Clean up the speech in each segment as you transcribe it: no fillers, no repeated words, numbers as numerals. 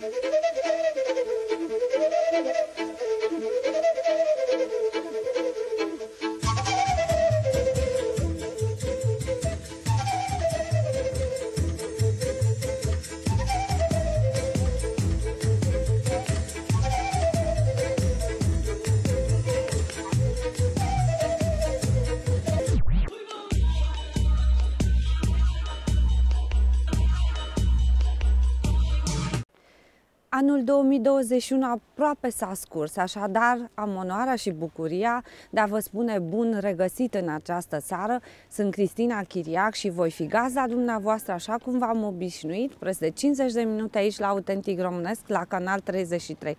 Anul 2021 aproape s-a scurs, așadar am onoarea și bucuria de a vă spune bun regăsit în această seară. Sunt Cristina Chiriac și voi fi gazda dumneavoastră așa cum v-am obișnuit, preț de 50 de minute aici la Autentic Românesc, la Canal 33.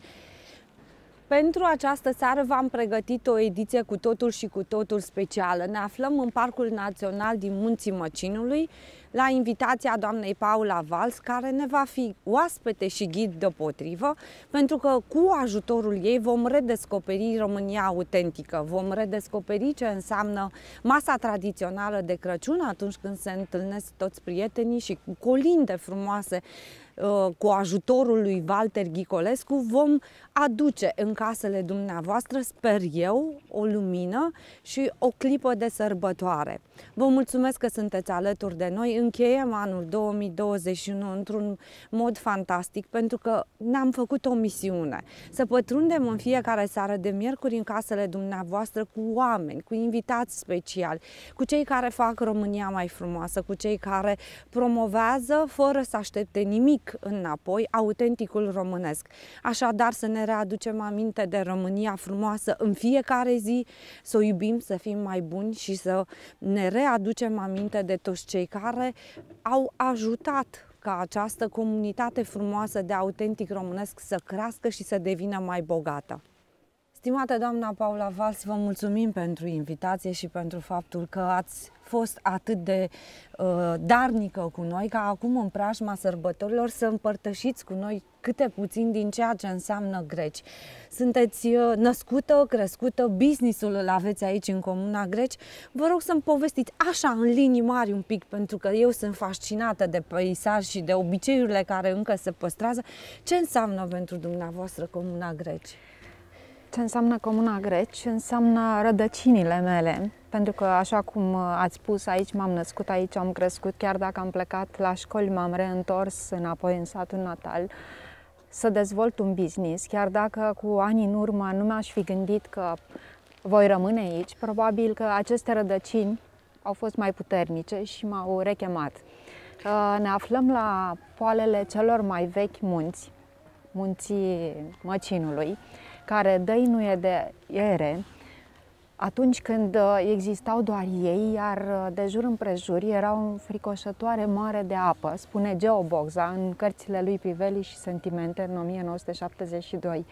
Pentru această seară v-am pregătit o ediție cu totul și cu totul specială. Ne aflăm în Parcul Național din Munții Măcinului, la invitația doamnei Paula Valls, care ne va fi oaspete și ghid deopotrivă, pentru că cu ajutorul ei vom redescoperi România autentică, vom redescoperi ce înseamnă masa tradițională de Crăciun atunci când se întâlnesc toți prietenii și cu colinde frumoase. Cu ajutorul lui Walter Ghicolescu vom aduce în casele dumneavoastră, sper eu, o lumină și o clipă de sărbătoare. Vă mulțumesc că sunteți alături de noi. Încheiem anul 2021 într-un mod fantastic, pentru că ne-am făcut o misiune. Să pătrundem în fiecare seară de miercuri în casele dumneavoastră cu oameni, cu invitați speciali, cu cei care fac România mai frumoasă, cu cei care promovează, fără să aștepte nimic înapoi, autenticul românesc. Așadar, să ne readucem aminte de România frumoasă în fiecare zi, să o iubim, să fim mai buni și să ne readucem aminte de toți cei care au ajutat ca această comunitate frumoasă de autentic românesc să crească și să devină mai bogată. Stimată doamna Paula Valls, vă mulțumim pentru invitație și pentru faptul că ați fost atât de darnică cu noi, ca acum în preajma sărbătorilor să împărtășiți cu noi câte puțin din ceea ce înseamnă greci. Sunteți născută, crescută, business-ul îl aveți aici în Comuna Greci. Vă rog să-mi povestiți așa în linii mari un pic, pentru că eu sunt fascinată de peisaj și de obiceiurile care încă se păstrează. Ce înseamnă pentru dumneavoastră Comuna Greci? Ce înseamnă Comuna Greci? Înseamnă rădăcinile mele, pentru că, așa cum ați spus, aici m-am născut, aici am crescut, chiar dacă am plecat la școli, m-am reîntors înapoi în satul natal să dezvolt un business, chiar dacă cu ani în urmă nu mi-aș fi gândit că voi rămâne aici, probabil că aceste rădăcini au fost mai puternice și m-au rechemat. Ne aflăm la poalele celor mai vechi munți, Munții Măcinului, care dăinuie de ere atunci când existau doar ei, iar de jur împrejur era o înfricoșătoare mare de apă, spune Geo Bogza în cărțile lui Priveli și Sentimente în 1972.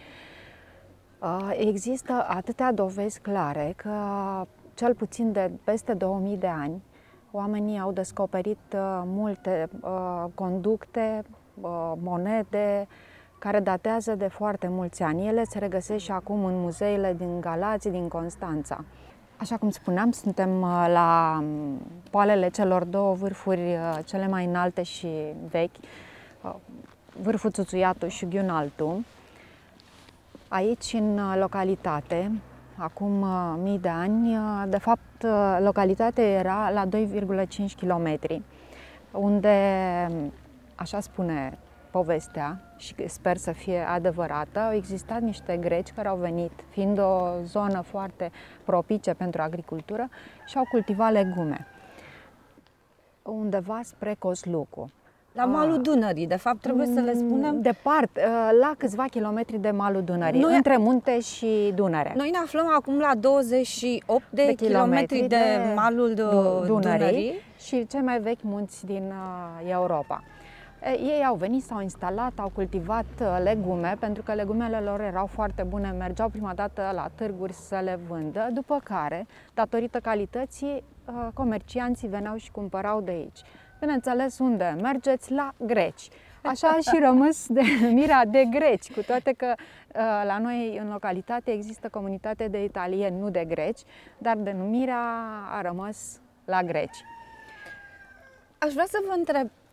Există atâtea dovezi clare că cel puțin de peste 2000 de ani oamenii au descoperit multe conducte, monede, care datează de foarte mulți ani. Ele se regăsesc și acum în muzeele din Galați, din Constanța. Așa cum spuneam, suntem la poalele celor două vârfuri cele mai înalte și vechi, vârful Țuțuiatu și Ghiunaltu. Aici, în localitate, acum mii de ani, de fapt, localitatea era la 2,5 km, unde, așa spune povestea, și sper să fie adevărată, au existat niște greci care au venit, fiind o zonă foarte propice pentru agricultură, și au cultivat legume undeva spre Coslucu. La malul Dunării, de fapt, trebuie să le spunem. Departe, la câțiva kilometri de malul Dunării, între munte și Dunăre. Noi ne aflăm acum la 28 de kilometri de malul Dunării și cei mai vechi munți din Europa. Ei au venit, s-au instalat, au cultivat legume, pentru că legumele lor erau foarte bune, mergeau prima dată la târguri să le vândă, după care, datorită calității, comercianții veneau și cumpărau de aici. Bineînțeles, unde mergeți? La greci. Așa a și rămas denumirea de greci, cu toate că la noi în localitate există comunitate de italieni, nu de greci, dar denumirea a rămas la greci. Aș vrea să vă întreb,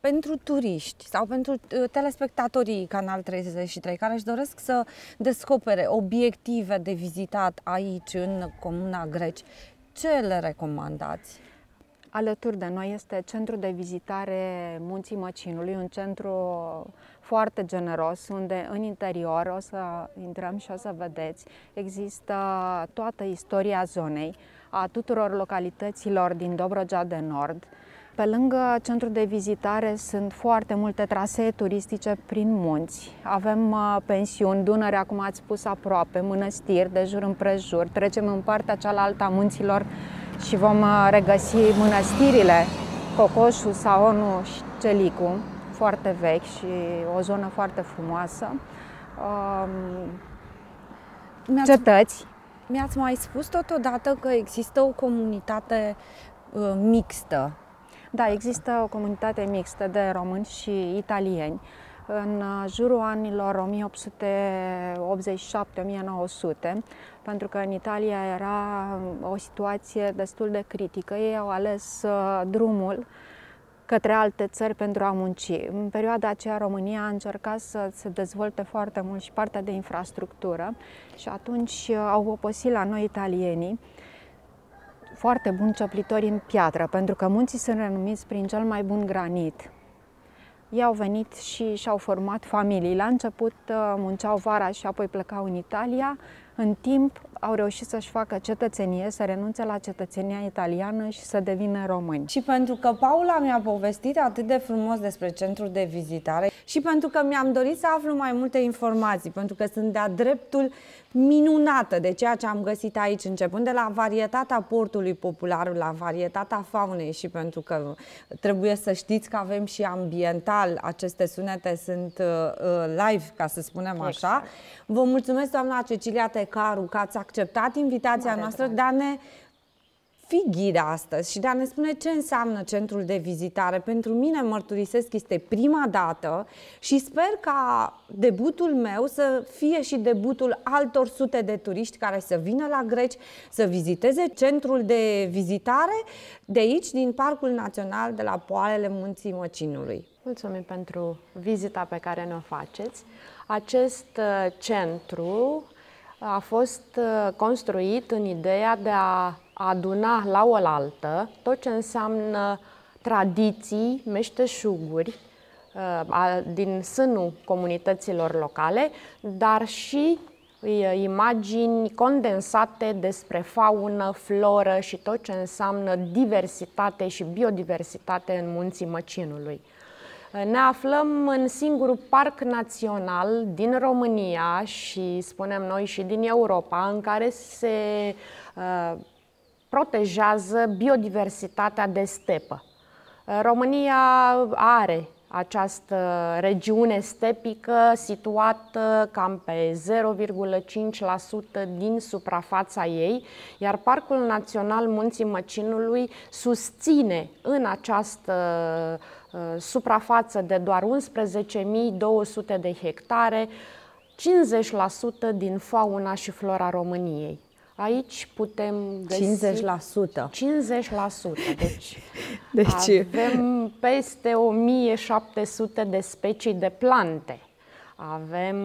pentru turiști sau pentru telespectatorii Canal 33 care își doresc să descopere obiective de vizitat aici, în Comuna Greci, ce le recomandați? Alături de noi este Centrul de Vizitare Munții Măcinului, un centru foarte generos, unde în interior, o să intrăm și o să vedeți, există toată istoria zonei, a tuturor localităților din Dobrogea de Nord. Pe lângă centrul de vizitare sunt foarte multe trasee turistice prin munți. Avem pensiuni, Dunărea, cum ați spus, aproape, mănăstiri de jur împrejur. Trecem în partea cealaltă a munților și vom regăsi mănăstirile Cocoșul, Saonu și Celicu, foarte vechi și o zonă foarte frumoasă. Cetăți. Mi-ați mai spus totodată că există o comunitate mixtă. Da, există o comunitate mixtă de români și italieni. În jurul anilor 1887-1900, pentru că în Italia era o situație destul de critică, ei au ales drumul către alte țări pentru a munci. În perioada aceea România a încercat să se dezvolte foarte mult și partea de infrastructură și atunci au obosit la noi italienii foarte buni cioplitori în piatră, pentru că munții sunt renumiți prin cel mai bun granit. Ei au venit și și-au format familii. La început munceau vara și apoi plecau în Italia. În timp au reușit să-și facă cetățenie, să renunțe la cetățenia italiană și să devină români. Și pentru că Paula mi-a povestit atât de frumos despre centrul de vizitare și pentru că mi-am dorit să aflu mai multe informații, pentru că sunt de-a dreptul minunată de ceea ce am găsit aici, începând de la varietatea portului popular, la varietatea faunei și pentru că trebuie să știți că avem și ambiental, aceste sunete sunt live, ca să spunem așa. Exact. Vă mulțumesc, doamna Cecilia Tecaru, că ați acceptat invitația noastră de a ne fi ghidă astăzi și de a ne spune ce înseamnă centrul de vizitare. Pentru mine, mărturisesc, este prima dată și sper ca debutul meu să fie și debutul altor sute de turiști care să vină la Greci, să viziteze centrul de vizitare de aici, din Parcul Național de la Poalele Munții Măcinului. Mulțumim pentru vizita pe care ne-o faceți. Acest centru a fost construit în ideea de a aduna la oaltă tot ce înseamnă tradiții, meșteșuguri din sânul comunităților locale, dar și imagini condensate despre faună, floră și tot ce înseamnă diversitate și biodiversitate în Munții Măcinului. Ne aflăm în singurul parc național din România și, spunem noi, și din Europa, în care se protejează biodiversitatea de stepă. România are această regiune stepică situată cam pe 0,5% din suprafața ei, iar Parcul Național Munții Măcinului susține în această suprafață de doar 11.200 de hectare 50% din fauna și flora României. Aici putem găsi 50%. 50%. Deci avem peste 1700 de specii de plante. Avem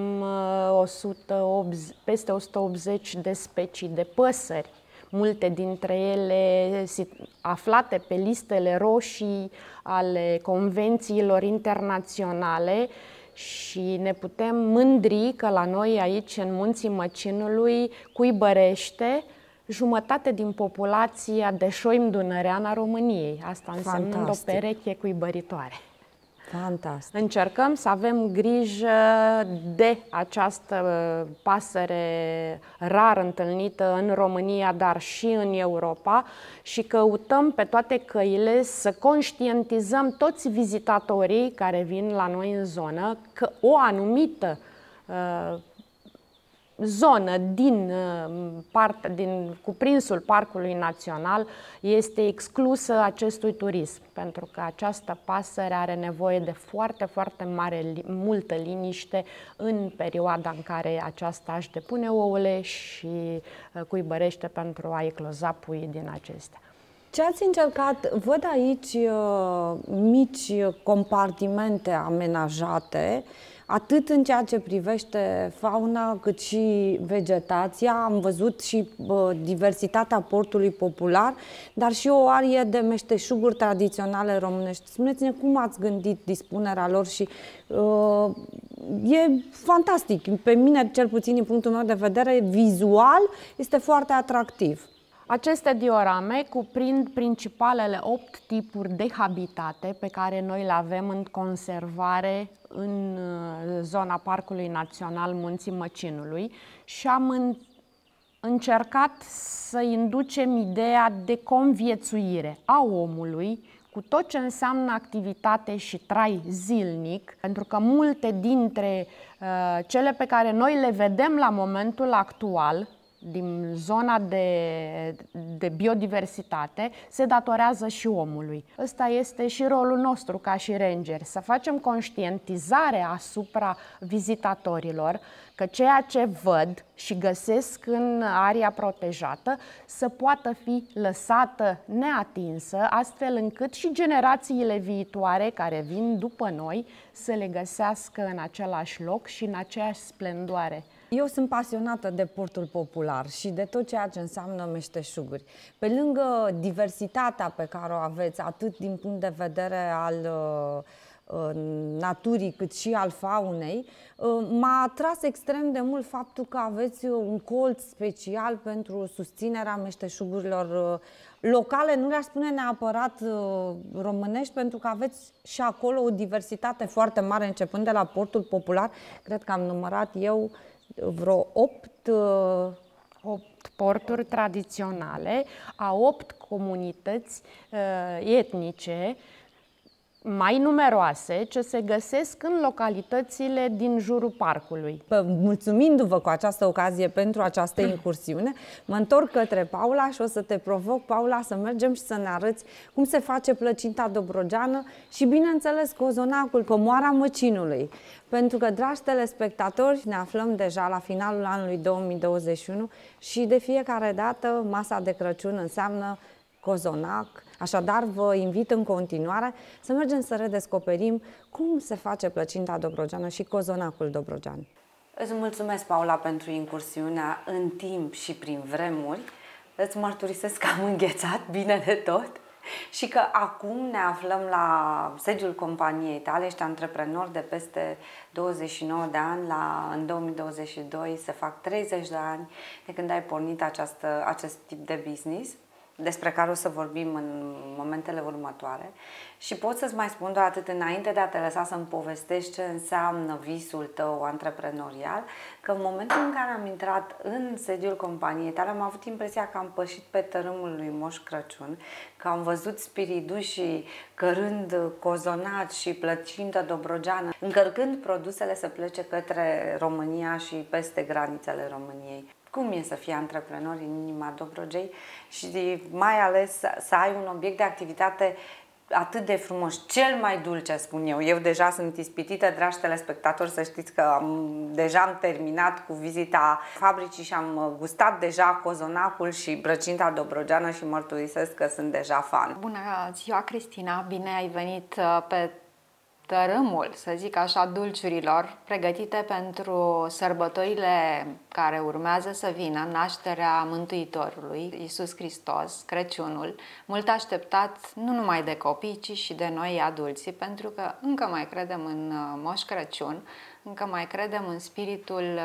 peste 180 de specii de păsări, multe dintre ele aflate pe listele roșii ale convențiilor internaționale și ne putem mândri că la noi aici, în Munții Măcinului, cuibărește jumătate din populația de șoim dunărean a României. Asta însemnând o pereche cuibăritoare. Fantastic. Încercăm să avem grijă de această pasăre rar întâlnită în România, dar și în Europa și căutăm pe toate căile să conștientizăm toți vizitatorii care vin la noi în zonă că o anumită zonă din cuprinsul Parcului Național este exclusă acestui turism, pentru că această pasăre are nevoie de foarte multă liniște în perioada în care aceasta își depune ouăle și cuibărește pentru a ecloza puii din acestea. Ce ați încercat? Văd aici mici compartimente amenajate, atât în ceea ce privește fauna, cât și vegetația. Am văzut și diversitatea portului popular, dar și o arie de meșteșuguri tradiționale românești. Spuneți-ne cum ați gândit dispunerea lor și e fantastic. Pe mine, cel puțin din punctul meu de vedere, vizual, este foarte atractiv. Aceste diorame cuprind principalele 8 tipuri de habitate pe care noi le avem în conservare în zona Parcului Național Munții Măcinului și am încercat să inducem ideea de conviețuire a omului cu tot ce înseamnă activitate și trai zilnic, pentru că multe dintre cele pe care noi le vedem la momentul actual din zona de biodiversitate se datorează și omului. Ăsta este și rolul nostru ca și rangeri, să facem conștientizare asupra vizitatorilor că ceea ce văd și găsesc în area protejată să poată fi lăsată neatinsă, astfel încât și generațiile viitoare care vin după noi să le găsească în același loc și în aceeași splendoare. Eu sunt pasionată de portul popular și de tot ceea ce înseamnă meșteșuguri. Pe lângă diversitatea pe care o aveți, atât din punct de vedere al naturii, cât și al faunei, m-a atras extrem de mult faptul că aveți un colț special pentru susținerea meșteșugurilor locale, nu le-aș spune neapărat românești, pentru că aveți și acolo o diversitate foarte mare, începând de la portul popular. Cred că am numărat eu vreo 8 porturi tradiționale a 8 comunități etnice mai numeroase ce se găsesc în localitățile din jurul parcului. Mulțumindu-vă cu această ocazie pentru această incursiune, mă întorc către Paula și o să te provoc, Paula, să mergem și să ne arăți cum se face plăcinta dobrogeană și, bineînțeles, cozonacul, comoara Măcinului. Pentru că, dragi telespectatori, ne aflăm deja la finalul anului 2021 și de fiecare dată masa de Crăciun înseamnă cozonac. Așadar, vă invit în continuare să mergem să redescoperim cum se face plăcinta dobrogeană și cozonacul dobrogean. Îți mulțumesc, Paula, pentru incursiunea în timp și prin vremuri. Îți mărturisesc că am înghețat bine de tot și că acum ne aflăm la sediul companiei tale. Ești antreprenor de peste 29 de ani, în 2022 se fac 30 de ani de când ai pornit acest tip de business, despre care o să vorbim în momentele următoare. Și pot să-ți mai spun doar atât înainte de a te lăsa să-mi povestești ce înseamnă visul tău antreprenorial, că în momentul în care am intrat în sediul companiei tale, am avut impresia că am pășit pe tărâmul lui Moș Crăciun, că am văzut spiridușii cărând cozonaci și plăcintă dobrogeană, încărcând produsele să plece către România și peste granițele României. Cum e să fii antreprenor în inima Dobrogei și mai ales să ai un obiect de activitate atât de frumos, cel mai dulce, spun eu. Eu deja sunt ispitită, dragi telespectatori, să știți că deja am terminat cu vizita fabricii și am gustat deja cozonacul și plăcinta dobrogeană și mărturisesc că sunt deja fan. Bună ziua, Cristina! Bine ai venit pe tărâmul, să zic așa, dulciurilor pregătite pentru sărbătorile care urmează să vină, nașterea Mântuitorului, Iisus Hristos, Crăciunul, mult așteptat nu numai de copii, ci și de noi adulții, pentru că încă mai credem în Moș Crăciun, încă mai credem în spiritul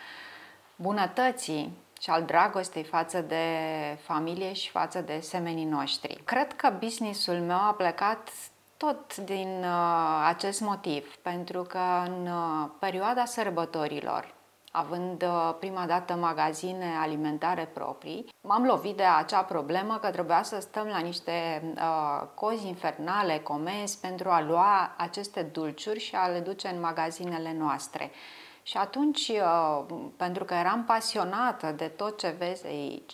bunătății și al dragostei față de familie și față de semenii noștri. Cred că businessul meu a plecat tot din acest motiv, pentru că în perioada sărbătorilor, având prima dată magazine alimentare proprii, m-am lovit de acea problemă că trebuia să stăm la niște cozi infernale, comenzi, pentru a lua aceste dulciuri și a le duce în magazinele noastre. Și atunci, pentru că eram pasionată de tot ce vezi aici,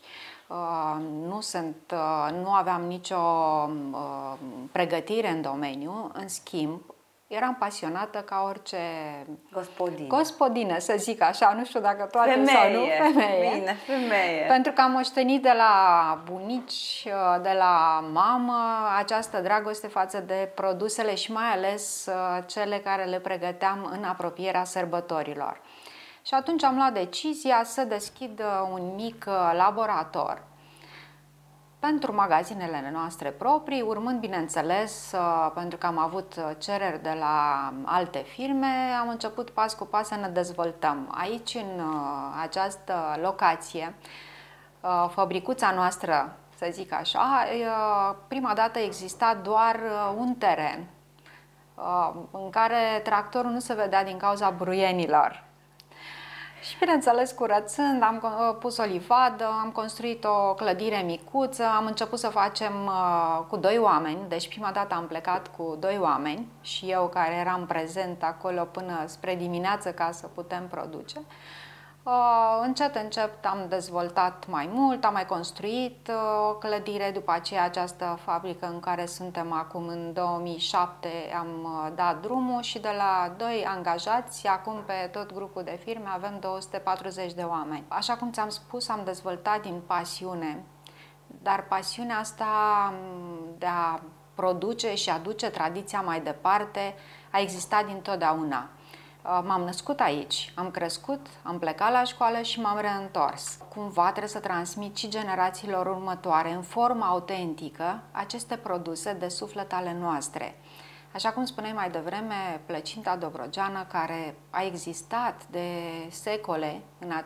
nu aveam nicio pregătire în domeniu, în schimb, eram pasionată ca orice gospodină, să zic așa, nu știu dacă toate sau nu, femeie. Bine, femeie. Pentru că am moștenit de la bunici, de la mamă, această dragoste față de produsele și mai ales cele care le pregăteam în apropierea sărbătorilor. Și atunci am luat decizia să deschid un mic laborator pentru magazinele noastre proprii, urmând, bineînțeles, pentru că am avut cereri de la alte firme, am început pas cu pas să ne dezvoltăm. Aici, în această locație, fabricuța noastră, să zic așa, prima dată exista doar un teren în care tractorul nu se vedea din cauza bruienilor. Și bineînțeles, curățând, am pus o livadă, am construit o clădire micuță, am început să facem cu 2 oameni, deci prima dată am plecat cu 2 oameni și eu care eram prezent acolo până spre dimineață ca să putem produce. Încet, încet am dezvoltat mai mult, am mai construit o clădire, după aceea această fabrică în care suntem acum în 2007 am dat drumul și de la 2 angajați, acum pe tot grupul de firme avem 240 de oameni. Așa cum ți-am spus, am dezvoltat din pasiune, dar pasiunea asta de a produce și aduce tradiția mai departe a existat dintotdeauna. M-am născut aici, am crescut, am plecat la școală și m-am reîntors. Cumva trebuie să transmit și generațiilor următoare, în formă autentică, aceste produse de suflet ale noastre. Așa cum spuneai mai devreme, plăcinta dobrogeană, care a existat de secole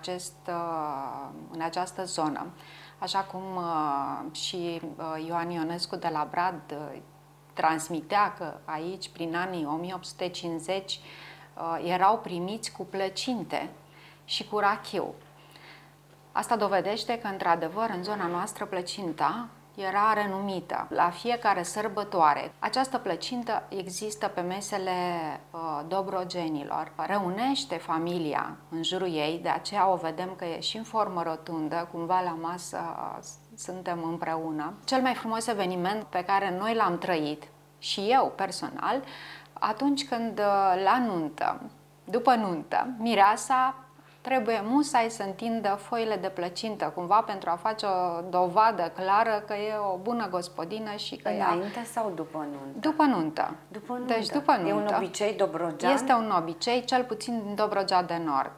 în această zonă, așa cum și Ioan Ionescu de la Brad transmitea că aici, prin anii 1850, erau primiți cu plăcinte și cu rachiu. Asta dovedește că, într-adevăr, în zona noastră plăcinta era renumită. La fiecare sărbătoare, această plăcintă există pe mesele dobrogenilor. Reunește familia în jurul ei, de aceea o vedem că e și în formă rotundă, cumva la masă suntem împreună. Cel mai frumos eveniment pe care noi l-am trăit, și eu personal, atunci când la nuntă, după nuntă, mireasa trebuie musai să întindă foile de plăcintă, cumva pentru a face o dovadă clară că e o bună gospodină și că înainte sau după nuntă? După nuntă. După nuntă. Deci după nuntă. E un obicei dobrogean? Este un obicei, cel puțin din Dobrogea de Nord.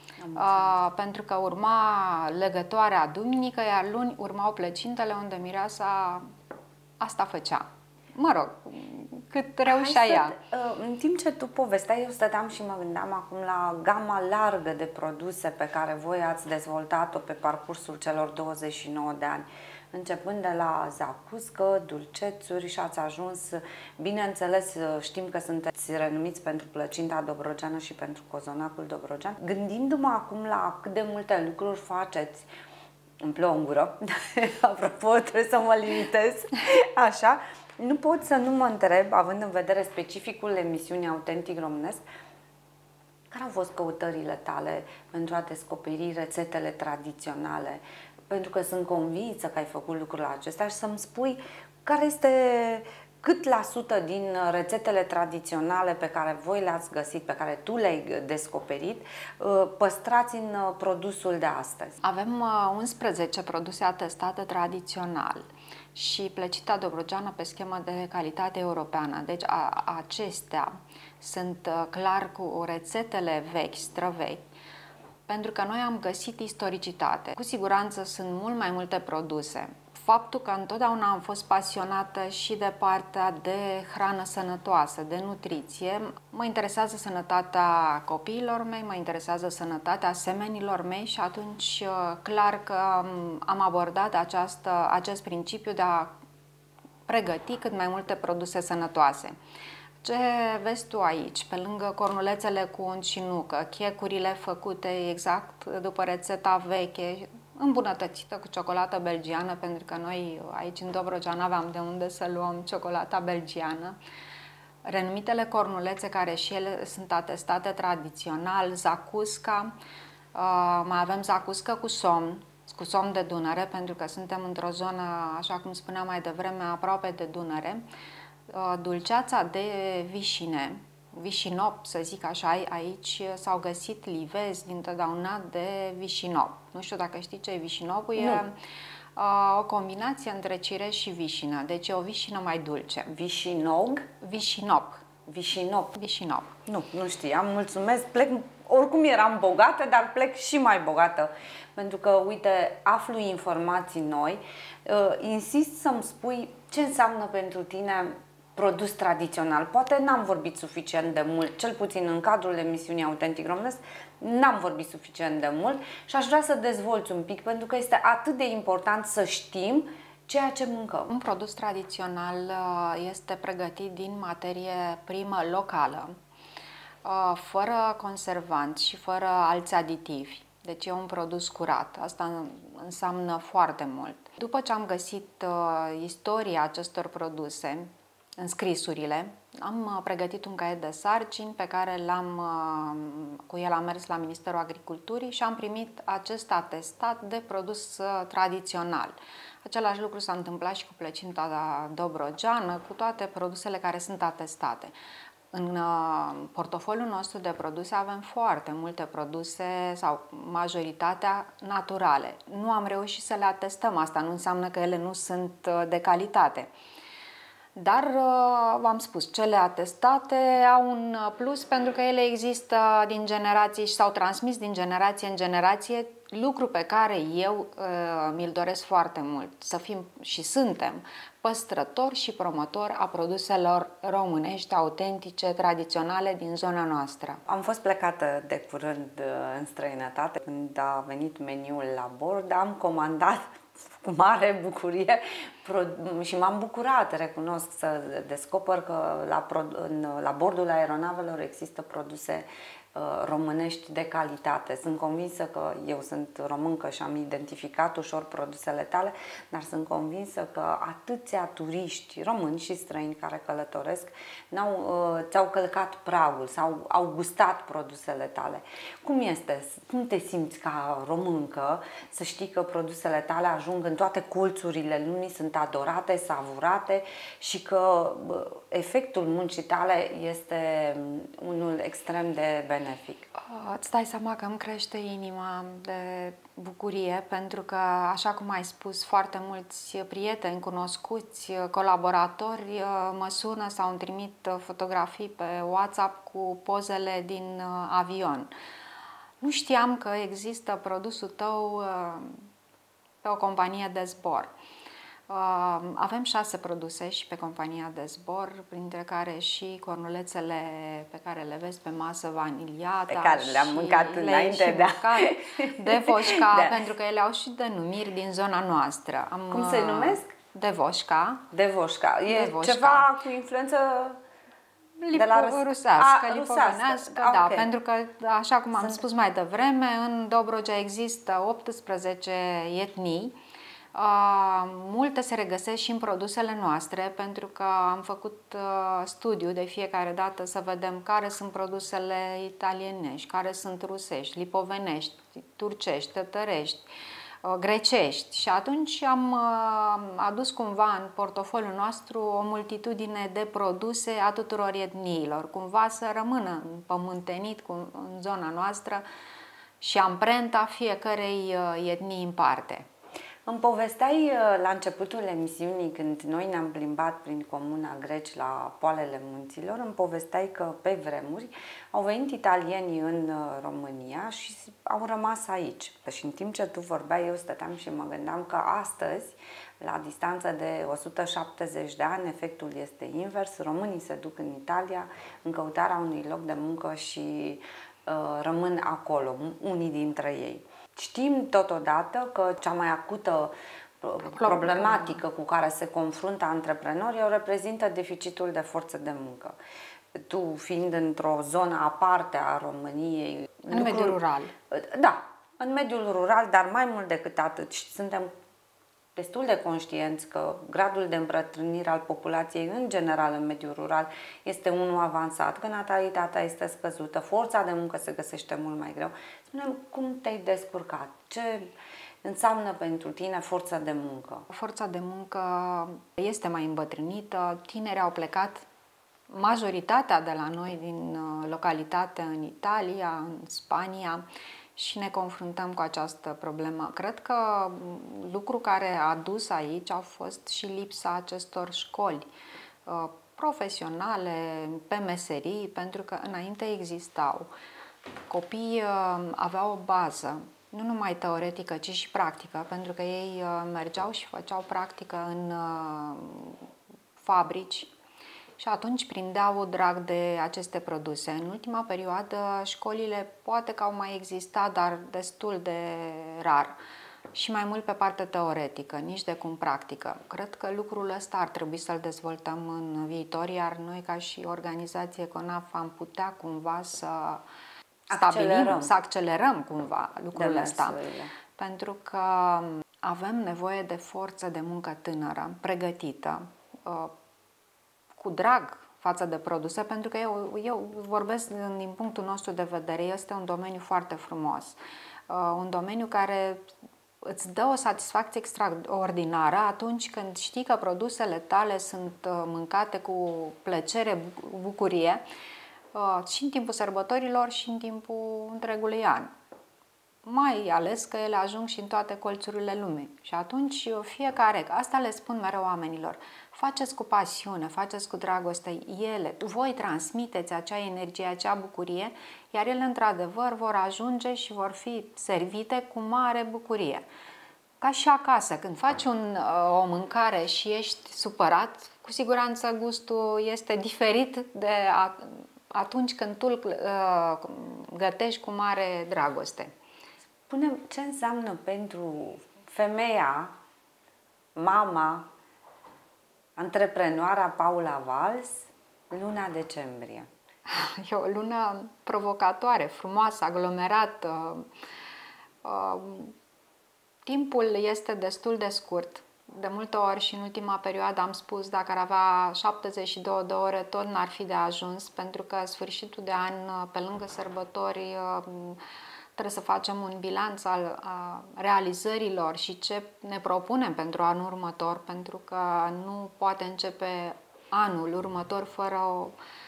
Pentru că urma legătoarea duminică, iar luni urmau plăcintele unde mireasa asta făcea. Mă rog, cât reușea ea. În timp ce tu povesteai, eu stăteam și mă gândeam acum la gama largă de produse pe care voi ați dezvoltat-o pe parcursul celor 29 de ani. Începând de la zacuscă, dulcețuri și ați ajuns, bineînțeles, știm că sunteți renumiți pentru plăcinta dobrogeană și pentru cozonacul dobrogean. Gândindu-mă acum la cât de multe lucruri faceți, îmi plouă în gură, apropo, trebuie să mă limitez, așa, nu pot să nu mă întreb, având în vedere specificul emisiunii Autentic Românesc, care au fost căutările tale pentru a descoperi rețetele tradiționale? Pentru că sunt convinsă că ai făcut lucrurile acestea și să-mi spui care este, cât la sută din rețetele tradiționale pe care voi le-ați găsit, pe care tu le-ai descoperit, păstrați în produsul de astăzi. Avem 11 produse atestate tradițional și plăcinta dobrogeană pe schemă de calitate europeană. Deci acestea sunt clar cu rețetele vechi, străvechi, pentru că noi am găsit istoricitate. Cu siguranță sunt mult mai multe produse. Faptul că întotdeauna am fost pasionată și de partea de hrană sănătoasă, de nutriție. Mă interesează sănătatea copiilor mei, mă interesează sănătatea semenilor mei și atunci clar că am abordat acest principiu de a pregăti cât mai multe produse sănătoase. Ce vezi tu aici? Pe lângă cornulețele cu unt și nucă, checurile făcute exact după rețeta veche, îmbunătățită cu ciocolată belgiană, pentru că noi aici în Dobrogea n-aveam de unde să luăm ciocolata belgiană. Renumitele cornulețe care și ele sunt atestate tradițional, zacusca, mai avem zacuscă cu somn de Dunăre, pentru că suntem într-o zonă, așa cum spuneam mai devreme, aproape de Dunăre, dulceața de vișine, vișinop, să zic așa, aici s-au găsit livezi dintotdeauna de vișinop. Nu știu dacă știi ce e vișinopul, e o combinație între cireș și vișină, deci e o vișină mai dulce. Vișinog? Vișinop. Vișinop. Vișinop. Nu știam, mulțumesc, plec, oricum eram bogată, dar plec și mai bogată, pentru că, uite, aflu informații noi. Insist să-mi spui ce înseamnă pentru tine produs tradițional. Poate n-am vorbit suficient de mult, cel puțin în cadrul emisiunii Autentic Românesc, n-am vorbit suficient de mult și aș vrea să dezvolți un pic, pentru că este atât de important să știm ceea ce mâncăm. Un produs tradițional este pregătit din materie primă locală, fără conservanți și fără alți aditivi. Deci e un produs curat. Asta înseamnă foarte mult. După ce am găsit istoria acestor produse, înscrisurile, am pregătit un caiet de sarcini pe care cu el am mers la Ministerul Agriculturii și am primit acest atestat de produs tradițional. Același lucru s-a întâmplat și cu plăcinta dobrogeană, cu toate produsele care sunt atestate. În portofoliul nostru de produse avem foarte multe produse sau majoritatea naturale. Nu am reușit să le atestăm, asta nu înseamnă că ele nu sunt de calitate. Dar, v-am spus, cele atestate au un plus pentru că ele există din generații și s-au transmis din generație în generație, lucru pe care eu mi-l doresc foarte mult, să fim și suntem păstrători și promotori a produselor românești, autentice, tradiționale din zona noastră. Am fost plecată de curând în străinătate, când a venit meniul la bord, am comandat cu mare bucurie și m-am bucurat, recunosc, să descoper că la bordul aeronavelor există produse românești de calitate. Sunt convinsă că eu sunt româncă și am identificat ușor produsele tale, dar sunt convinsă că atâția turiști români și străini care călătoresc ți-au călcat pragul sau au gustat produsele tale. Cum este? Cum te simți ca româncă să știi că produsele tale ajung în toate colțurile lumii, sunt adorate, savurate și că efectul muncii tale este unul extrem de benefic? Îți dai seama că îmi crește inima de bucurie, pentru că, așa cum ai spus, foarte mulți prieteni, cunoscuți, colaboratori mă sună sau îmi trimit fotografii pe WhatsApp cu pozele din avion. Nu știam că există produsul tău pe o companie de zbor. Avem 6 produse și pe compania de zbor, printre care și cornulețele pe care le vezi pe masă, vaniliata, pe care le-am mâncat înainte de voșca, da. Pentru că ele au și denumiri din zona noastră. Cum se numesc? De voșca. De voșca. E ceva cu influență de la rusească, lipovenească, da, okay. Pentru că, așa cum am spus mai devreme, în Dobrogea există 18 etnii. Multe se regăsesc și în produsele noastre, pentru că am făcut studiu de fiecare dată să vedem care sunt produsele italienești, care sunt rusești, lipovenești, turcești, tătărești, grecești, și atunci am adus cumva în portofoliul nostru o multitudine de produse a tuturor etniilor, cumva să rămână împământenit în zona noastră și amprenta fiecărei etnii în parte. Îmi povesteai la începutul emisiunii, când noi ne-am plimbat prin Comuna Greci la poalele munților, îmi povesteai că pe vremuri au venit italienii în România și au rămas aici. Și în timp ce tu vorbeai, eu stăteam și mă gândeam că astăzi, la distanță de 170 de ani, efectul este invers. Românii se duc în Italia în căutarea unui loc de muncă și rămân acolo, unii dintre ei. Știm totodată că cea mai acută problematică cu care se confruntă antreprenorii o reprezintă deficitul de forță de muncă. Tu fiind într-o zonă aparte a României... În mediul rural. Da, în mediul rural, dar mai mult decât atât. Suntem destul de conștienți că gradul de îmbătrânire al populației în general în mediul rural este unul avansat, că natalitatea este scăzută, forța de muncă se găsește mult mai greu. Spune-mi, cum te-ai descurcat? Ce înseamnă pentru tine forța de muncă? Forța de muncă este mai îmbătrânită, tinerii au plecat majoritatea de la noi din localitate în Italia, în Spania, și ne confruntăm cu această problemă. Cred că lucru care a dus aici a fost și lipsa acestor școli profesionale, pe meserii, pentru că înainte existau. Copiii aveau o bază, nu numai teoretică, ci și practică, pentru că ei mergeau și făceau practică în fabrici și atunci prindeau drag de aceste produse. În ultima perioadă, școlile poate că au mai existat, dar destul de rar și mai mult pe partea teoretică, nici de cum practică. Cred că lucrul ăsta ar trebui să-l dezvoltăm în viitor, iar noi ca și organizație CONAF am putea cumva să accelerăm cumva lucrul ăsta. Pentru că avem nevoie de forță de muncă tânără, pregătită, cu drag față de produse, pentru că eu vorbesc din punctul nostru de vedere, este un domeniu foarte frumos, un domeniu care îți dă o satisfacție extraordinară atunci când știi că produsele tale sunt mâncate cu plăcere, bucurie, și în timpul sărbătorilor și în timpul întregului an. Mai ales că ele ajung și în toate colțurile lumii. Și atunci fiecare, asta le spun mereu oamenilor, faceți cu pasiune, faceți cu dragoste ele, voi transmiteți acea energie, acea bucurie, iar ele într-adevăr vor ajunge și vor fi servite cu mare bucurie. Ca și acasă, când faci o mâncare și ești supărat, cu siguranță gustul este diferit de atunci când tu îl gătești cu mare dragoste. Spune-mi ce înseamnă pentru femeia, mama, antreprenoara Paula Valls, luna decembrie? E o lună provocatoare, frumoasă, aglomerată. Timpul este destul de scurt. De multe ori și în ultima perioadă am spus, dacă ar avea 72 de ore, tot n-ar fi de ajuns, pentru că sfârșitul de an, pe lângă sărbători, trebuie să facem un bilanț al realizărilor și ce ne propunem pentru anul următor, pentru că nu poate începe anul următor fără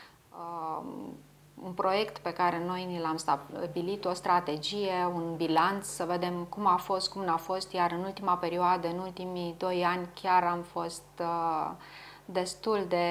un proiect pe care noi ni l-am stabilit, o strategie, un bilanț, să vedem cum a fost, cum n-a fost, iar în ultima perioadă, în ultimii 2 ani, chiar am fost destul de,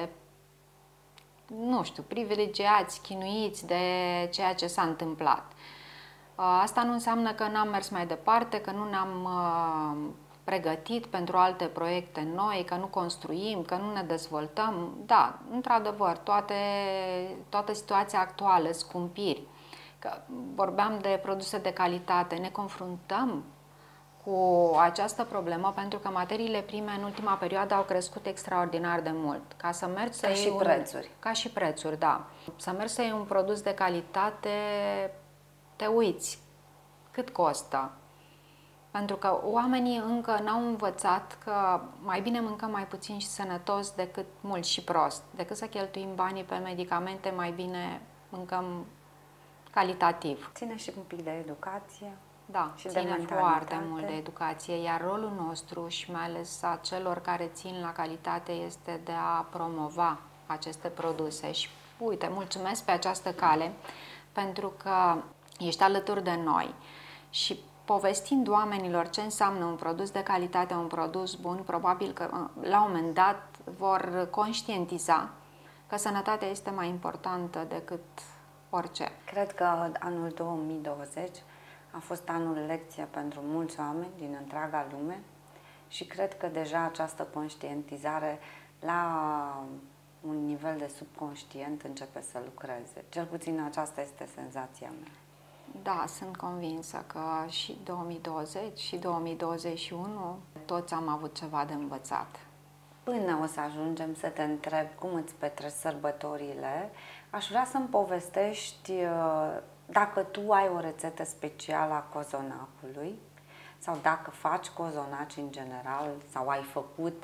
nu știu, privilegiați, chinuiți de ceea ce s-a întâmplat. Asta nu înseamnă că n-am mers mai departe, că nu ne-am pregătit pentru alte proiecte noi, că nu construim, că nu ne dezvoltăm. Da, într-adevăr, toată situația actuală, scumpiri, că vorbeam de produse de calitate, ne confruntăm cu această problemă pentru că materiile prime în ultima perioadă au crescut extraordinar de mult. Ca să mergi să iei prețuri. Ca și prețuri, da. Să mergi să iei un produs de calitate, te uiți cât costă. Pentru că oamenii încă n-au învățat că mai bine mâncăm mai puțin și sănătos decât mult și prost. Decât să cheltuim banii pe medicamente, mai bine mâncăm calitativ. Ține și un pic de educație. Da, și ține foarte mult de educație, iar rolul nostru și mai ales a celor care țin la calitate este de a promova aceste produse. Și uite, mulțumesc pe această cale pentru că ești alături de noi și povestind oamenilor ce înseamnă un produs de calitate, un produs bun, probabil că la un moment dat vor conștientiza că sănătatea este mai importantă decât orice. Cred că anul 2020 a fost anul lecție pentru mulți oameni din întreaga lume și cred că deja această conștientizare la un nivel de subconștient începe să lucreze. Cel puțin aceasta este senzația mea. Da, sunt convinsă că și 2020 și 2021 toți am avut ceva de învățat. Până o să ajungem să te întreb cum îți petreci sărbătorile, aș vrea să-mi povestești dacă tu ai o rețetă specială a cozonacului sau dacă faci cozonaci în general sau ai făcut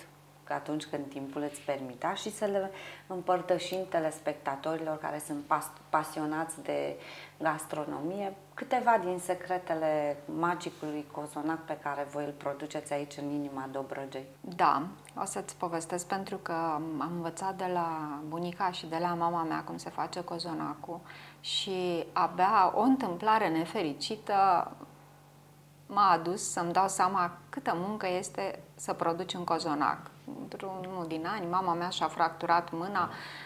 atunci când timpul îți permita și să le împărtășim telespectatorilor care sunt pasionați de gastronomie câteva din secretele magicului cozonac pe care voi îl produceți aici în inima Dobrogei. Da, o să-ți povestesc pentru că am învățat de la bunica și de la mama mea cum se face cozonacul și abia o întâmplare nefericită m-a adus să-mi dau seama câtă muncă este să produci un cozonac. Într-unul din ani, mama mea și-a fracturat mâna,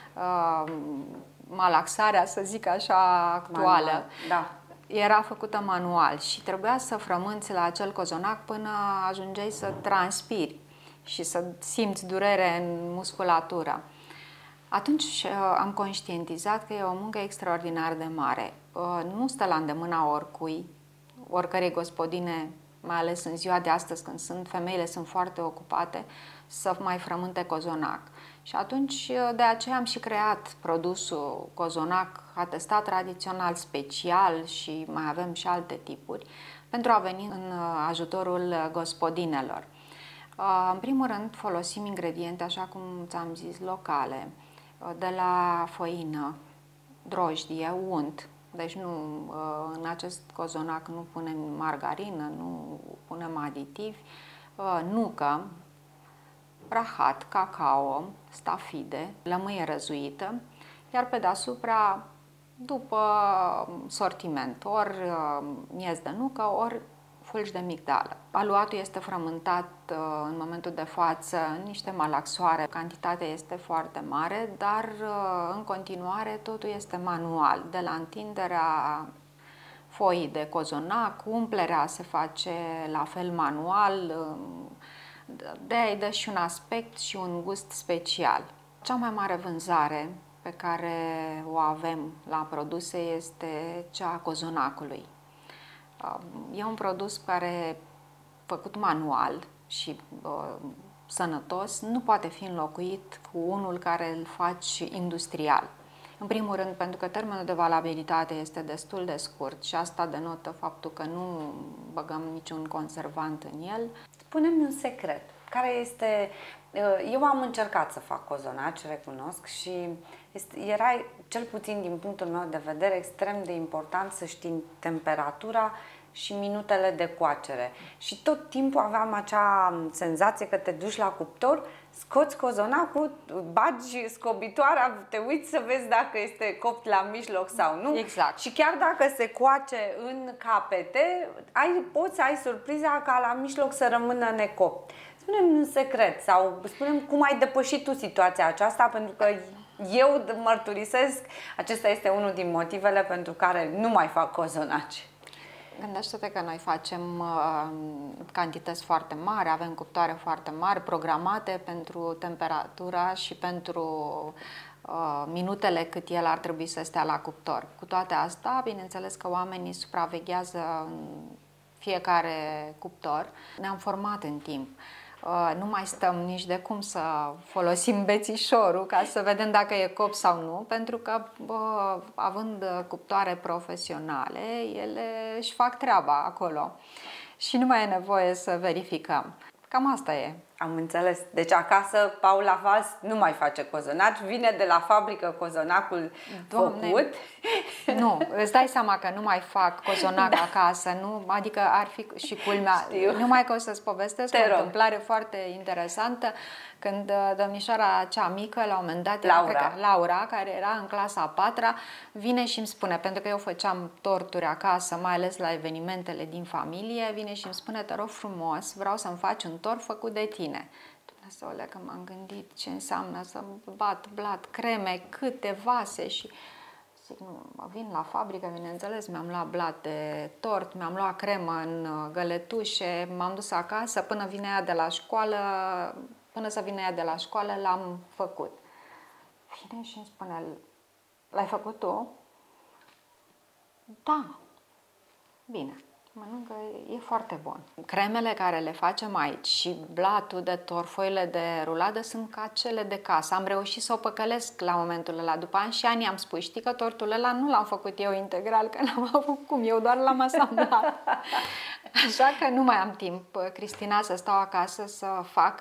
malaxarea, să zic așa, actuală. Manual, da. Era făcută manual și trebuia să frămânți la acel cozonac până ajungeai să transpiri și să simți durere în musculatură. Atunci am conștientizat că e o muncă extraordinar de mare. Nu stă la îndemâna oricui, oricărei gospodine, mai ales în ziua de astăzi când femeile sunt foarte ocupate, să mai frământe cozonac. Și atunci de aceea am și creat produsul cozonac atestat tradițional special și mai avem și alte tipuri pentru a veni în ajutorul gospodinelor. În primul rând folosim ingrediente, așa cum ți-am zis, locale, de la făină, drojdie, unt. Deci nu, în acest cozonac nu punem margarină, nu punem aditivi, nucă, rahat, cacao, stafide, lămâie răzuită, iar pe deasupra, după sortiment, ori miez de nucă, ori fulgi de migdală. Aluatul este frământat în momentul de față în niște malaxoare, cantitatea este foarte mare, dar în continuare totul este manual, de la întinderea foii de cozonac, umplerea se face la fel manual, de-aia îi dă și un aspect și un gust special. Cea mai mare vânzare pe care o avem la produse este cea a cozonacului. E un produs care, făcut manual și sănătos, nu poate fi înlocuit cu unul care îl faci industrial. În primul rând, pentru că termenul de valabilitate este destul de scurt și asta denotă faptul că nu băgăm niciun conservant în el. Spune-mi un secret. Care este... Eu am încercat să fac cozonaci, recunosc, și era, cel puțin din punctul meu de vedere, extrem de important să știi temperatura și minutele de coacere. Și tot timpul aveam acea senzație că te duci la cuptor, scoți cozonacul, bagi scobitoarea, te uiți să vezi dacă este copt la mijloc sau nu. Exact. Și chiar dacă se coace în capete, poți să ai surpriza ca la mijloc să rămână necopt. Spune-mi un secret sau spune-mi cum ai depășit tu situația aceasta, pentru că eu mărturisesc, acesta este unul din motivele pentru care nu mai fac cozonaci. Gândește-te că noi facem cantități foarte mari, avem cuptoare foarte mari, programate pentru temperatura și pentru minutele cât el ar trebui să stea la cuptor. Cu toate astea, bineînțeles că oamenii supraveghează în fiecare cuptor. Ne-am format în timp. Nu mai stăm nici de cum să folosim bețișorul ca să vedem dacă e copt sau nu, pentru că având cuptoare profesionale, ele își fac treaba acolo și nu mai e nevoie să verificăm. Cam asta e. Am înțeles. Deci acasă Paula Valls nu mai face cozonaci, vine de la fabrică cozonacul făcut. Nu, îți dai seama că nu mai fac cozonac acasă, nu? Adică ar fi și culmea. Știu. Numai că o să-ți povestesc o întâmplare foarte interesantă, când domnișoara cea mică, la un moment dat, Laura, care era în clasa a 4-a, vine și îmi spune, pentru că eu făceam torturi acasă, mai ales la evenimentele din familie, vine și îmi spune: te rog frumos, vreau să-mi faci un tort făcut de tine. Dumnezeule, că m-am gândit ce înseamnă să bat blat, creme, câte vase și... Zic, nu, vin la fabrică, bineînțeles, mi-am luat blat de tort, mi-am luat cremă în găletușe, m-am dus acasă, până să vină ea de la școală, l-am făcut. Vine și îmi spune: l-ai făcut tu? Da. Bine. Mănâncă, e foarte bun. Cremele care le facem aici și blatul de tort, foile de ruladă sunt ca cele de casă. Am reușit să o păcălesc la momentul ăla. După ani și ani am spus: știi că tortul ăla nu l-am făcut eu integral, că n-am avut cum, eu doar l-am asamblat. Așa că nu mai am timp, Cristina, să stau acasă să fac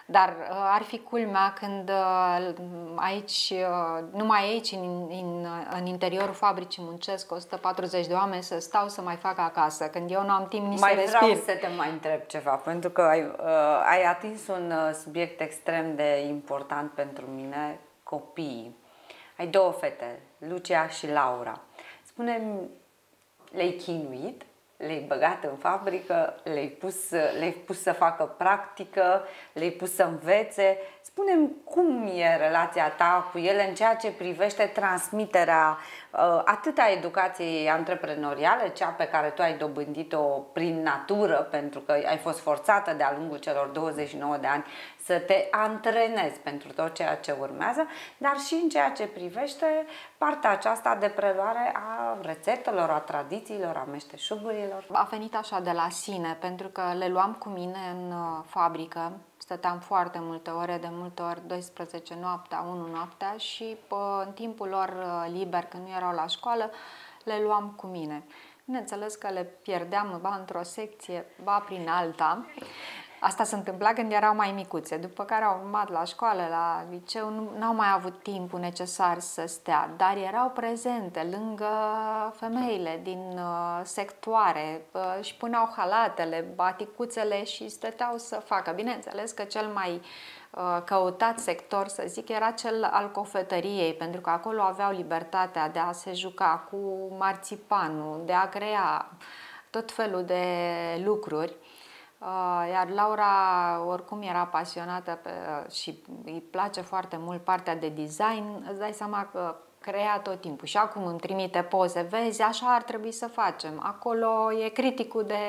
Dar ar fi culmea când aici, numai aici, în interiorul fabricii muncesc 140 de oameni, să stau să mai fac acasă, când eu nu am timp nici să respir. Mai vreau să te mai întreb ceva, pentru că ai atins un subiect extrem de important pentru mine, copiii. Ai două fete, Lucia și Laura. Spune-mi, le-ai chinuit? Le-ai băgat în fabrică, le-ai pus să facă practică, le-ai pus să învețe. Spune-mi cum e relația ta cu ele în ceea ce privește transmiterea atât a educației antreprenoriale, cea pe care tu ai dobândit-o prin natură, pentru că ai fost forțată de-a lungul celor 29 de ani să te antrenezi pentru tot ceea ce urmează, dar și în ceea ce privește partea aceasta de preluare a rețetelor, a tradițiilor, a meșteșugurilor. A venit așa de la sine, pentru că le luam cu mine în fabrică. Stăteam foarte multe ore, de multe ori 12 noaptea, 1 noaptea și în timpul lor liber, când nu erau la școală, le luam cu mine. Bineînțeles că le pierdeam ba într-o secție, ba prin alta. Asta se întâmpla când erau mai micuțe, după care au urmat la școală, la liceu, n-au mai avut timpul necesar să stea, dar erau prezente lângă femeile din sectoare, își puneau halatele, baticuțele și stăteau să facă. Bineînțeles că cel mai căutat sector, să zic, era cel al cofetăriei, pentru că acolo aveau libertatea de a se juca cu marțipanul, de a crea tot felul de lucruri. Iar Laura oricum era pasionată și îi place foarte mult partea de design, îți dai seama că crea tot timpul și acum îmi trimite poze, vezi, așa ar trebui să facem, acolo e criticul de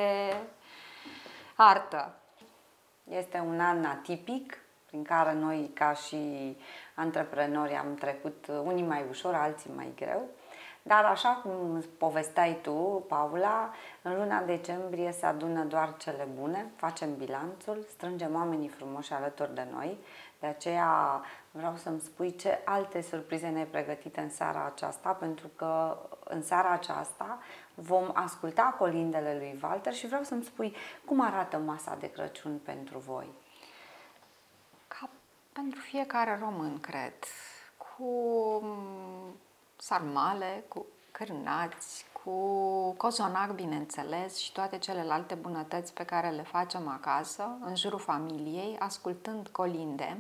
artă. Este un an atipic prin care noi ca și antreprenori am trecut, unii mai ușor, alții mai greu. Dar așa cum povesteai tu, Paula, în luna decembrie se adună doar cele bune, facem bilanțul, strângem oamenii frumoși alături de noi. De aceea vreau să-mi spui ce alte surprize ne-ai pregătite în seara aceasta, pentru că în seara aceasta vom asculta colindele lui Walter și vreau să-mi spui cum arată masa de Crăciun pentru voi. Ca pentru fiecare român, cred, cu sarmale, cu cârnați, cu cozonac, bineînțeles, și toate celelalte bunătăți pe care le facem acasă, în jurul familiei, ascultând colinde.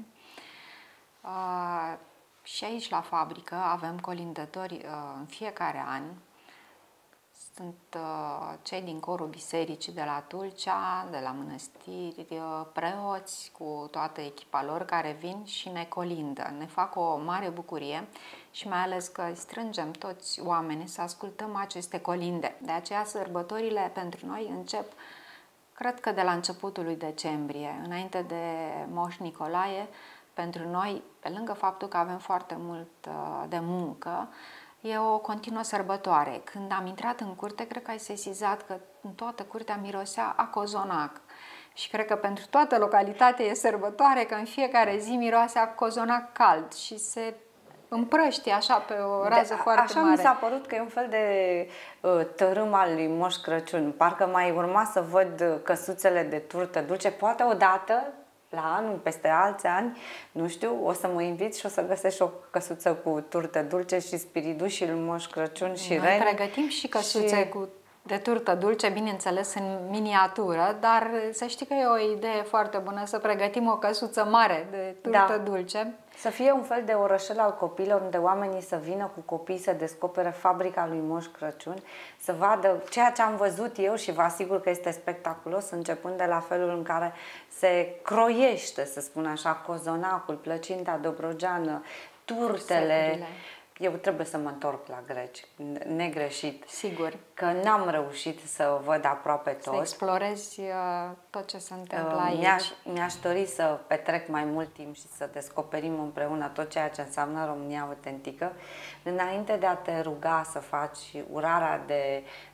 Și aici la fabrică avem colindători în fiecare an. Sunt cei din corul bisericii de la Tulcea, de la mănăstiri, preoți cu toată echipa lor care vin și ne colindă. Ne fac o mare bucurie și mai ales că strângem toți oamenii să ascultăm aceste colinde. De aceea sărbătorile pentru noi încep, cred că de la începutul lui decembrie, înainte de Moș Nicolae. Pentru noi, pe lângă faptul că avem foarte mult de muncă, e o continuă sărbătoare. Când am intrat în curte, cred că ai sesizat că în toată curtea mirosea a cozonac. Și cred că pentru toată localitatea e sărbătoare, că în fiecare zi miroase a cozonac cald și se împrăștie așa pe o rază foarte așa mare. Mi s-a părut că e un fel de tărâm al lui Moș Crăciun. Parcă mai urma să văd căsuțele de turtă dulce, poate odată la anul, peste alți ani, nu știu, o să mă invit și o să găsești o căsuță cu turtă dulce și spiridușii lui Moș Crăciun și Noi pregătim și căsuțe de turtă dulce, bineînțeles în miniatură, dar să știi că e o idee foarte bună să pregătim o căsuță mare de turtă dulce. Să fie un fel de orășel al copiilor, unde oamenii să vină cu copii să descopere fabrica lui Moș Crăciun, să vadă ceea ce am văzut eu și vă asigur că este spectaculos, începând de la felul în care se croiește, să spun așa, cozonacul, plăcinta dobrogeană, turtele. Securile. Eu trebuie să mă întorc la greci, negreșit. Sigur. Că n-am reușit să văd aproape tot. Să explorezi tot ce se întâmplă aici. Mi-aș dori să petrec mai mult timp și să descoperim împreună tot ceea ce înseamnă România autentică. Înainte de a te ruga să faci urarea de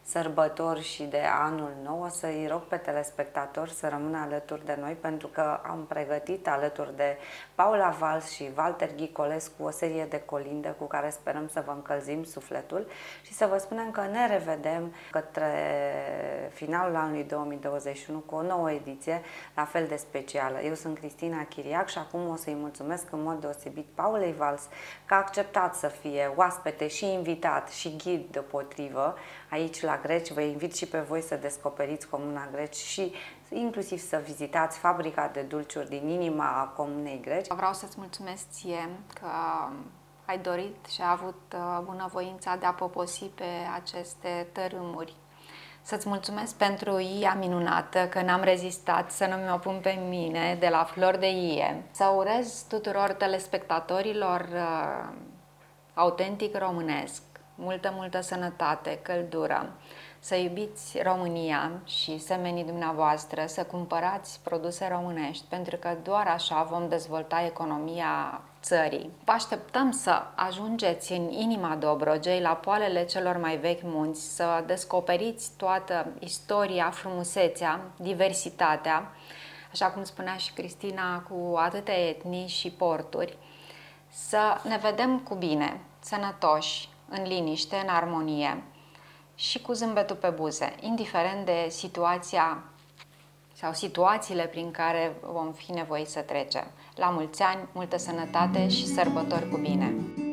sărbători și de anul nou, o să-i rog pe telespectatori să rămână alături de noi, pentru că am pregătit alături de Paula Valls și Walter Ghicolescu o serie de colinde cu care sperăm să vă încălzim sufletul și să vă spunem că ne revedem către finalul anului 2021 cu o nouă ediție la fel de specială. Eu sunt Cristina Chiriac și acum o să-i mulțumesc în mod deosebit Paulei Valls că a acceptat să fie oaspete și invitat și ghid deopotrivă aici la Greci. Vă invit și pe voi să descoperiți Comuna Greci și inclusiv să vizitați fabrica de dulciuri din inima Comunei Greci. Vreau să-ți mulțumesc ție că ai dorit și ai avut bunăvoința de a poposi pe aceste tărâmuri. Să-ți mulțumesc pentru ia minunată, că n-am rezistat să nu mi-o pun pe mine de la flori de ie. Să urez tuturor telespectatorilor autentic românesc multă sănătate, căldură, să iubiți România și semenii dumneavoastră, să cumpărați produse românești, pentru că doar așa vom dezvolta economia țării. Vă așteptăm să ajungeți în inima Dobrogei, la poalele celor mai vechi munți, să descoperiți toată istoria, frumusețea, diversitatea, așa cum spunea și Cristina, cu atâtea etnii și porturi, să ne vedem cu bine, sănătoși, în liniște, în armonie și cu zâmbetul pe buze, indiferent de situația sau situațiile prin care vom fi nevoiți să trecem. La mulți ani, multă sănătate și sărbători cu bine!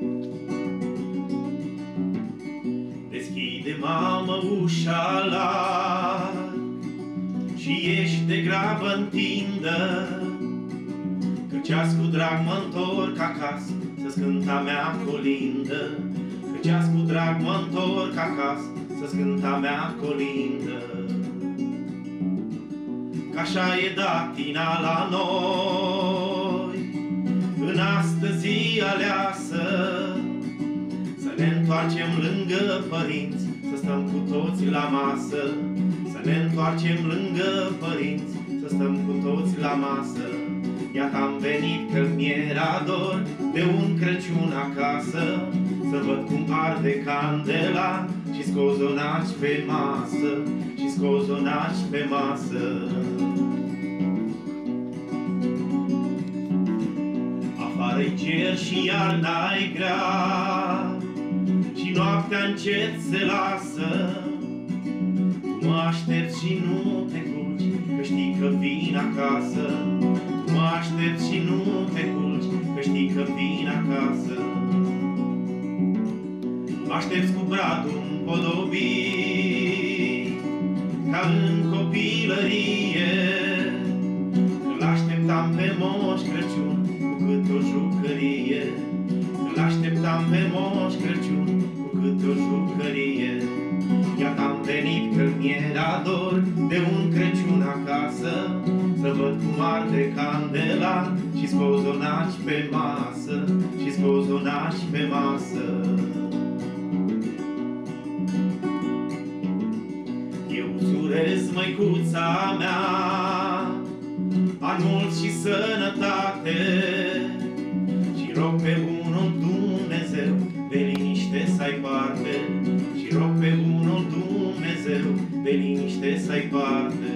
Deschide, mamă, ușa larg și ieși de grabă întindă, căci cu drag mă întorc acasă să-ți cânta mea colindă. Căci cu drag mă întorc acasă să-ți cânta mea colindă. Că-așa e datina la noi, în astăzi zi aleasă, să ne întoarcem lângă părinți, să stăm cu toți la masă. Să ne întoarcem lângă părinți, să stăm cu toți la masă. Iată am venit că mi-era dor de un Crăciun acasă, să văd cum arde candela și scozonaci pe masă, și scozonaci pe masă. Afară-i cer și iarna-i grea și noaptea încet se lasă. Tu mă aștepți și nu te culci, că știi că vin acasă. Tu mă aștepți și nu te culci, că știi că vin acasă. Mă aștepți cu bratul împodobit, ca în copilărie, când l-așteptam pe Moș Crăciun cu cât o jucărie. Când l-așteptam pe Moș Crăciun cu cât o jucărie. Iată am venit că mi-era dor de un Crăciun acasă, să văd cum arde candela și scozonaci pe masă, și scozonaci pe masă. Eu îți urez, măicuța mea, ani mulți și sănătate, și rog pe bunul Dumnezeu de liniște să ai parte. Și rog pe bunul Dumnezeu de liniște să ai parte.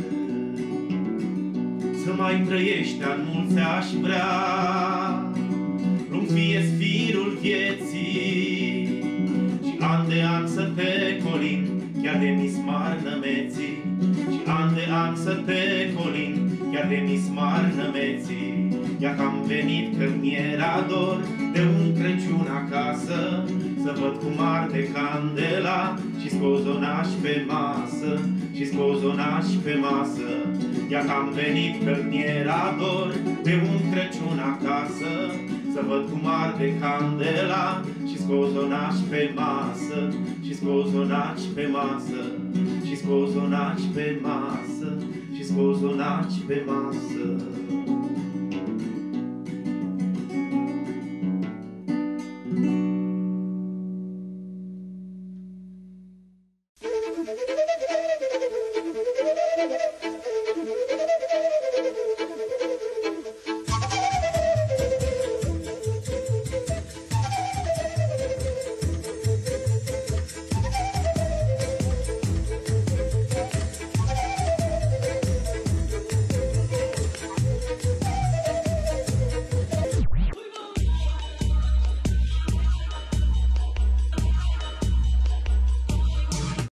Să mai trăiești ani mulți aș vrea, lung fie-ți firul vieții, și an de an să te colin chiar de mismar nămeții. Și an de an să te colin chiar de mismar nămeții. Iată am venit că mi-era dor de un Crăciun acasă, să văd cum arde candela și scozonaci pe masă, și scozonaci pe masă. Iată am venit că mi-era dor de un Crăciun acasă, să văd cum arde candela și scozonaci pe masă, și scozonaci pe masă, și scozonaci pe masă, și scozonaci pe masă.